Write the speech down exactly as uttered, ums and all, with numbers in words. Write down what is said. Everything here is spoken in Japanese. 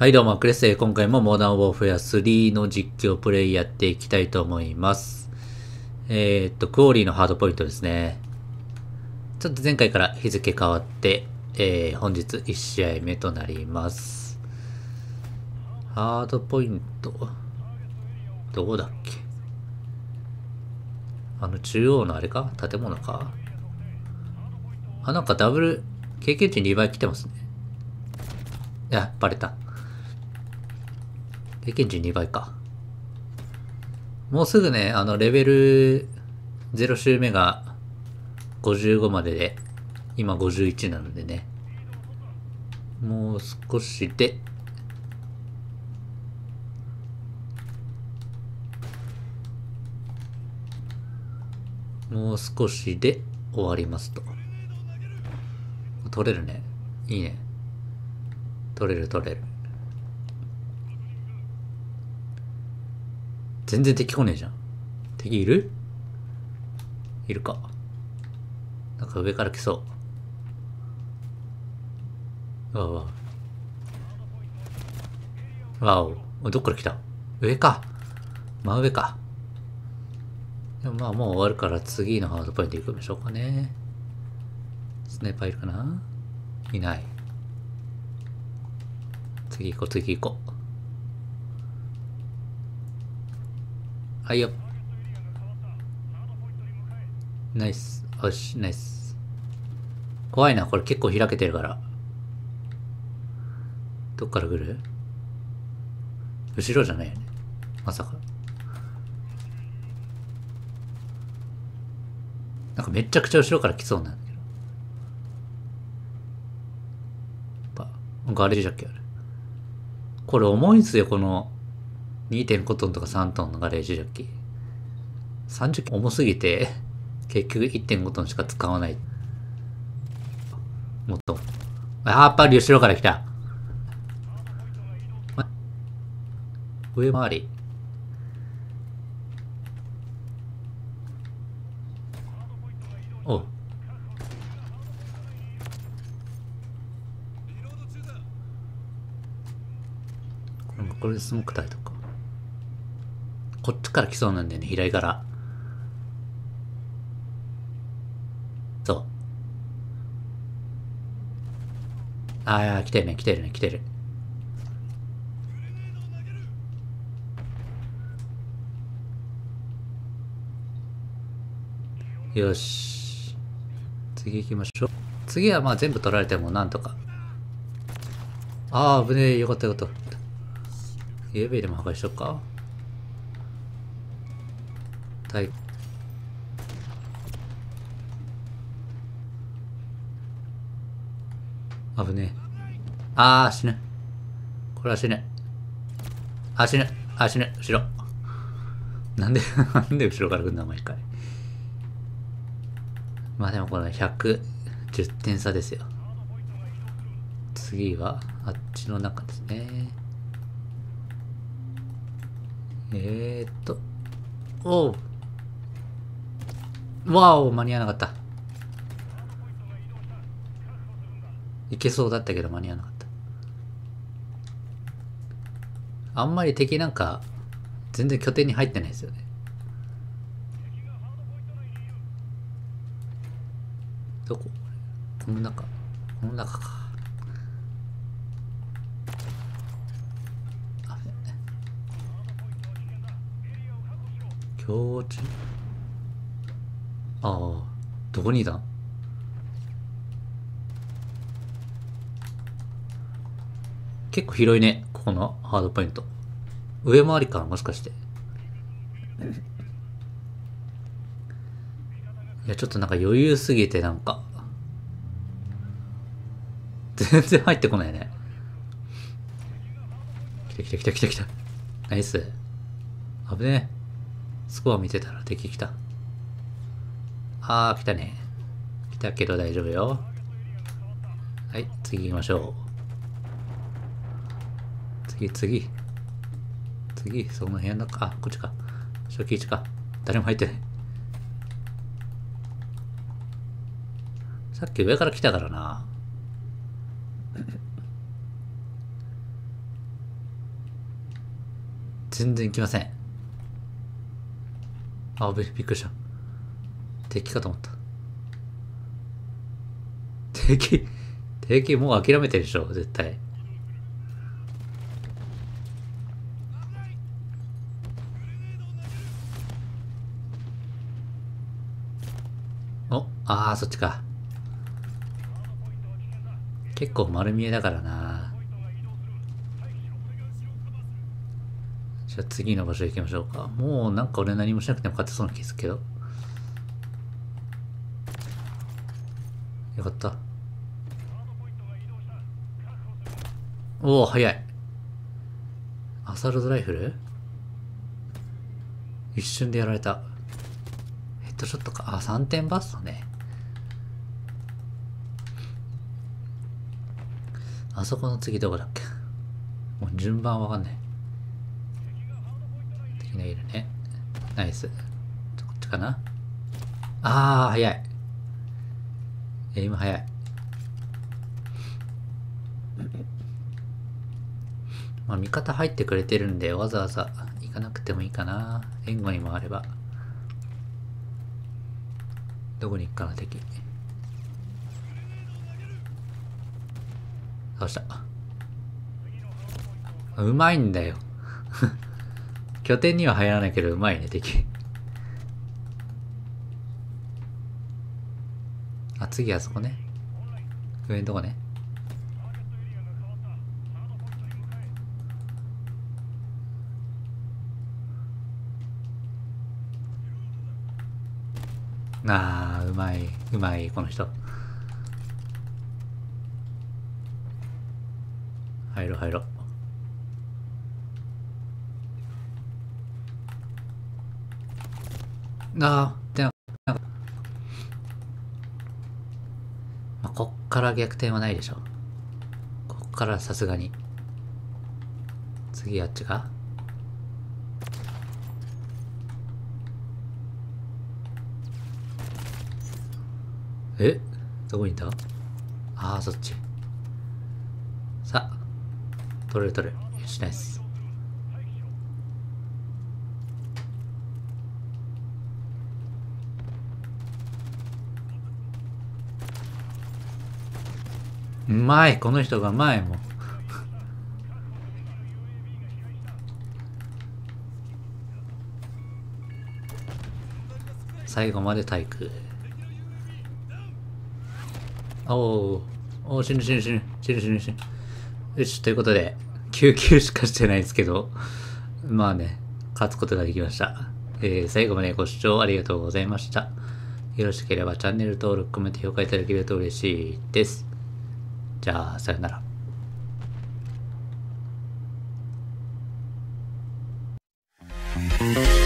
はいどうも、クレステ、今回もモダンウォーフェアスリーの実況プレイやっていきたいと思います。えー、っと、クオリーのハードポイントですね。ちょっと前回から日付変わって、えー、本日いち試合目となります。ハードポイント、どこだっけ？あの中央のあれか？建物か？あ、なんかダブル、経験値にばい来てますね。いや、バレた。経験値にばいか。もうすぐね、あの、レベルゼロ周目がごじゅうごまでで、今ごじゅういちなのでね。もう少しで、もう少しで終わりますと。取れるね。いいね。取れる取れる。全然敵来ねえじゃん。敵いる？いるか。なんか上から来そう。わわわお。どっから来た？上か。真上か。でもまあもう終わるから次のハードポイント行きましょうかね。スナイパーいるかな？いない。次行こう次行こう。はいよ。ナイス。よし、ナイス。怖いな、これ結構開けてるから。どっから来る？後ろじゃないよね。まさか。なんかめちゃくちゃ後ろから来そうなんだけど。やっぱ、ガレージジャッキある。これ重いんすよ、この にてんご トンとかさんトンのガレージジャッキ。さんじゅっキロ重すぎて、結局 いってんご トンしか使わない。もっと。あ、やっぱり後ろから来た。上回り。おう。これでスモークタイとか。こっちから来そうなんだよね、左から。そう。ああ、来てるね、来てるね、来てる。よし。次行きましょう。次はまあ全部取られてもなんとか。ああ、危ねえ、よかったよかった。ユービーでも破壊しよっか。はい。危ねえ。あー、死ぬ。これは死ぬ。あ、死ぬ。あ、死ぬ。後ろ。なんで、なんで後ろから来るんだ、毎回。まあでもこのひゃくじゅってん差ですよ。次は、あっちの中ですね。えーっと。おう。わお、間に合わなかった。いけそうだったけど間に合わなかった。あんまり敵なんか、全然拠点に入ってないですよね。どこ？この中。この中か。あれ。強靭。ああ、どこにいたん？結構広いね、ここのハードポイント。上回りか、もしかして。いや、ちょっとなんか余裕すぎて、なんか。全然入ってこないね。来た来た来た来た来た。ナイス。危ねえ。スコア見てたら敵来た。あー、来たね。来たけど大丈夫よ。はい、次行きましょう。次、次。次、その部屋の中、あ、こっちか。初期位置か。誰も入ってない。さっき上から来たからな。 全然来ません。あ、び、びっくりした。敵かと思った。敵、敵もう諦めてるでしょ、絶対。お、ああ、そっちか。結構丸見えだからな。じゃあ次の場所行きましょうか。もうなんか俺何もしなくても勝てそうな気するけど。よかった。おお、早い。アサルトライフル一瞬でやられた。ヘッドショットか。あ、さんてんバストね。あそこの次どこだっけ。もう順番わかんない。敵がいるね。ナイス。こっちかな。あー、早い。エイム早い。まあ味方入ってくれてるんでわざわざ行かなくてもいいかな。援護に回れば。どこに行くかな敵。倒した。うまいんだよ。拠点には入らないけどうまいね敵。あ、次あそこね。上のとこね。あー、うまい。うまい、この人。入ろう入ろう。あー、でも、なんか、まあ、こっから逆転はないでしょ。こっからさすがに。次あっちか。え、どこにいた。ああ、そっち。さあ、取れる取れる。よし、ナイス。うまい、この人がうまいもん。最後まで体育。おお、おお、死ぬ死ぬ死ぬ死ぬ死ぬ死ぬ。よし、ということで、救急しかしてないんですけど、まあね、勝つことができました。えー、最後までご視聴ありがとうございました。よろしければチャンネル登録、コメント、評価いただけると嬉しいです。じゃあ、さよなら。 Thank you.